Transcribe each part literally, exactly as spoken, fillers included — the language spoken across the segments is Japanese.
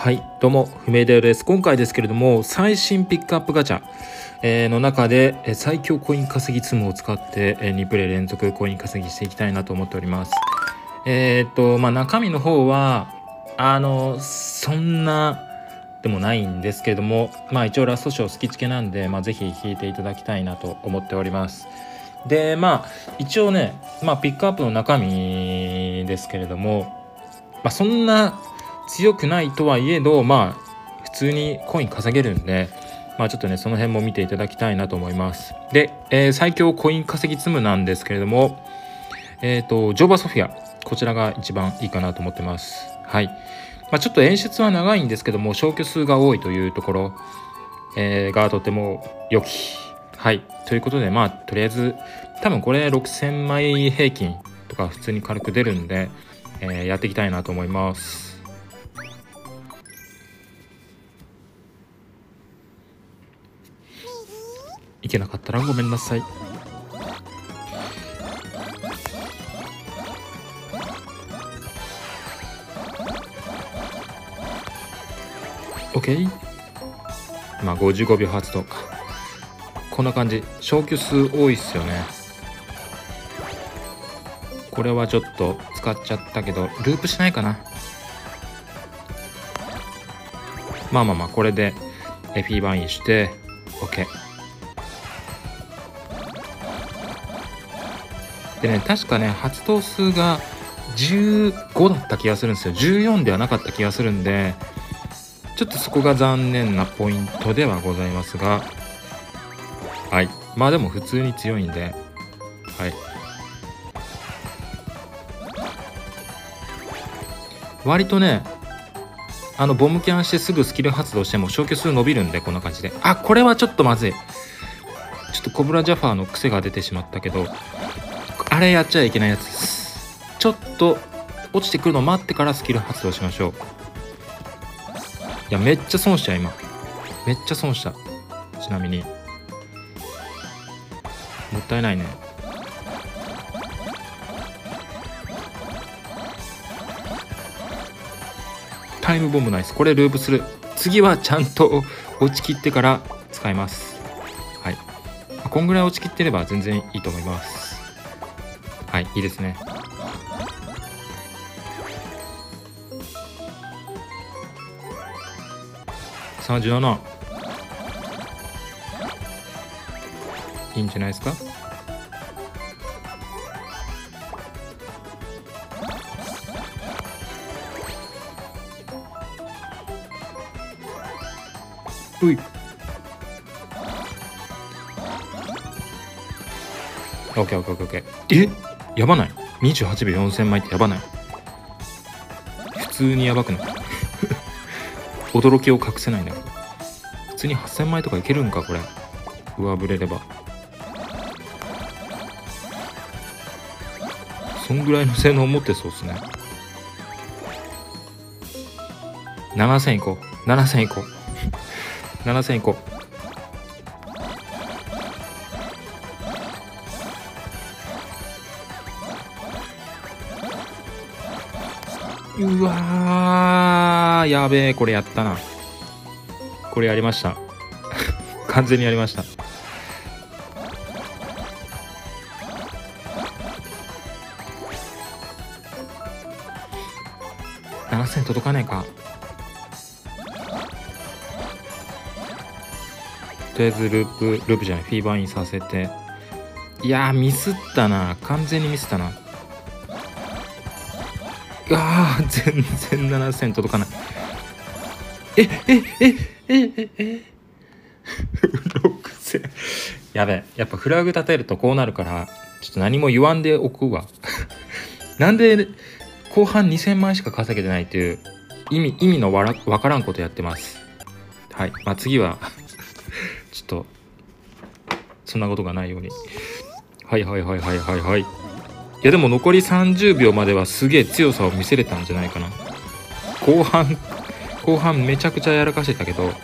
はい、どうも不明だよです。今回ですけれども、最新ピックアップガチャ、えーの中でえー最強コイン稼ぎツムを使ってえーにプレイ連続コイン稼ぎしていきたいなと思っております。えーっとまあ中身の方はあのそんなでもないんですけれども、まあ一応ラストショー好きつけなんで、まあぜひ引いていただきたいなと思っております。でまあ一応ね、まあピックアップの中身ですけれども、まあそんな強くないとはいえど、まあ普通にコイン稼げるんで、まあちょっとねその辺も見ていただきたいなと思います。で、えー最強コイン稼ぎツムなんですけれども、えっとジョーバソフィア、こちらが一番いいかなと思ってます。はい。まあちょっと演出は長いんですけども、消去数が多いというところ、えーがとても良き。はい。ということで、まあとりあえず多分これろくせんまい平均とか普通に軽く出るんで、えーやっていきたいなと思います。いけなかったらごめんなさい。OK。 まあごじゅうごびょう発動か。こんな感じ。消去数多いっすよね。これはちょっと使っちゃったけどループしないかな。まあまあまあこれでフィーバーインして OK でね、確かね発動数がじゅうごだった気がするんですよ。じゅうよんではなかった気がするんで、ちょっとそこが残念なポイントではございますが、はい、まあでも普通に強いんで、はい、割とねあのボムキャンしてすぐスキル発動しても消去数伸びるんで、こんな感じで。あ、これはちょっとまずい。ちょっとコブラジャファーの癖が出てしまったけど、あれやっちゃいけないやつです。ちょっと落ちてくるのを待ってからスキル発動しましょう。いやめっちゃ損した今。めっちゃ損した。ちなみにもったいないね。タイムボムナイス。これループする。次はちゃんと落ちきってから使います。はい、こんぐらい落ちきってれば全然いいと思います。はい、いいですね。さんじゅうなな、いいんじゃないですか。うい。オッケーオッケーオッケー。え、やばない？ にじゅうはちびょうよんせんまいってやばない？普通にやばくない？驚きを隠せないんだけど、普通にはっせんまいとかいけるんかこれ、上振れれば。そんぐらいの性能持ってそうっすね。ななせんいこう、ななせんいこうななせんいこう。うわー、やべえ、これやったな。これやりました完全にやりました。ななせん届かねえか。とりあえずループループじゃない、フィーバーインさせて。いやーミスったな、完全にミスったな。あー全然ななせん届かない。ええええええろくせんやべえ。やっぱフラグ立てるとこうなるから、ちょっと何も言わんでおくわなんで後半にせんまいしか稼げてないっていう意味意味のわらわからんことやってます。はい、まあ次はちょっとそんなことがないように。はいはいはいはいはいはい。いやでも残りさんじゅうびょうまではすげえ強さを見せれたんじゃないかな。後半後半めちゃくちゃやらかしてたけど、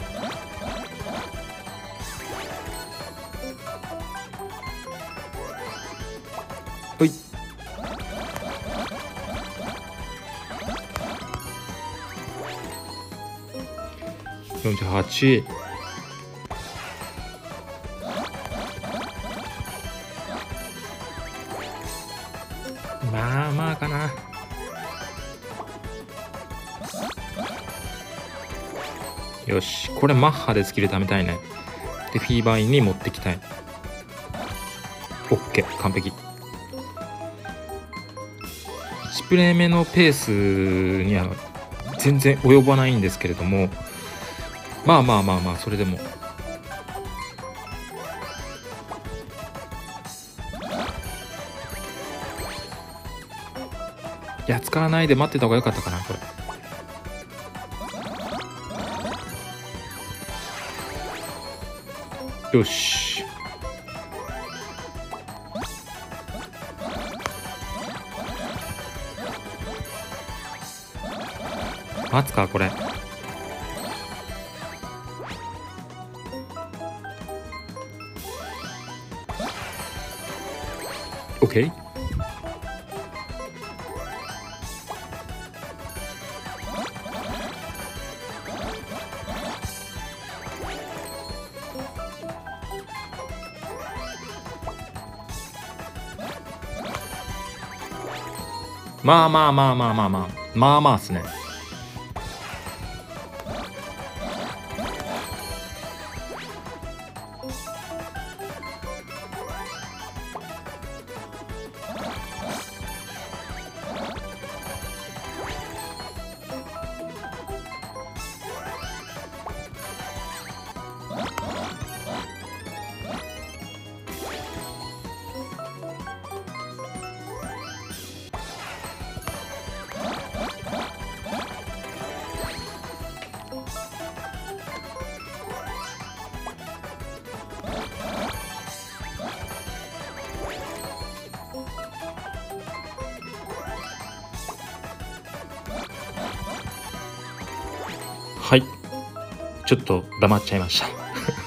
ほい。 よんじゅうはち、まあまあかな。よし、これマッハでスキル貯めたいね。でフィーバーインに持ってきたい。 OK、 完璧。いちプレイ目のペースには全然及ばないんですけれども、まあまあまあまあ、それでもいや、使わないで待ってた方が良かったかな、これ。よし、待つかこれ。OK。まあまあまあまあまあまあまあまあっすね。はい、ちょっと黙っちゃいました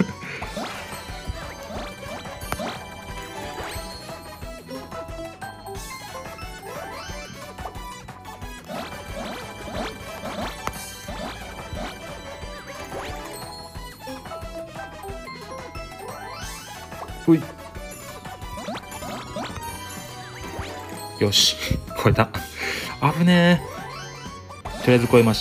ほい、よし超えた。危ねえ。とりあえず超えました。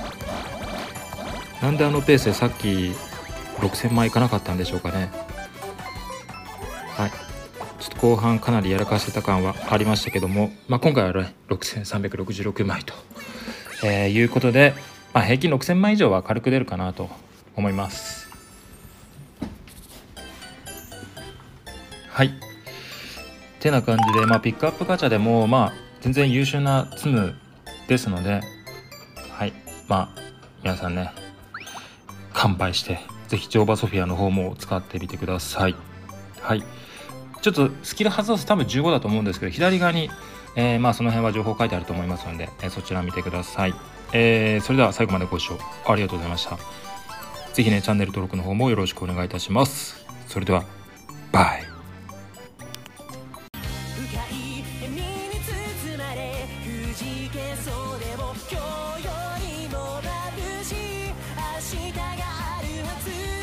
なんであのペースでさっきろくせんまいいかなかったんでしょうかね。はい、ちょっと後半かなりやらかしてた感はありましたけども、まあ、今回はねろくせんさんびゃくろくじゅうろくまいと、えー、いうことで、まあ、平均ろくせんまい以上は軽く出るかなと思います。はいてな感じで、まあ、ピックアップガチャでもまあ全然優秀なツムですので、はいまあ皆さんね乾杯してぜひ乗馬ソフィアの方も使ってみてください。はいちょっとスキル外す多分じゅうごだと思うんですけど、左側に、えー、まあその辺は情報書いてあると思いますので、えー、そちら見てください。えー、それでは最後までご視聴ありがとうございました。ぜひねチャンネル登録の方もよろしくお願いいたします。それではバイ。今日よりも眩しい明日があるはず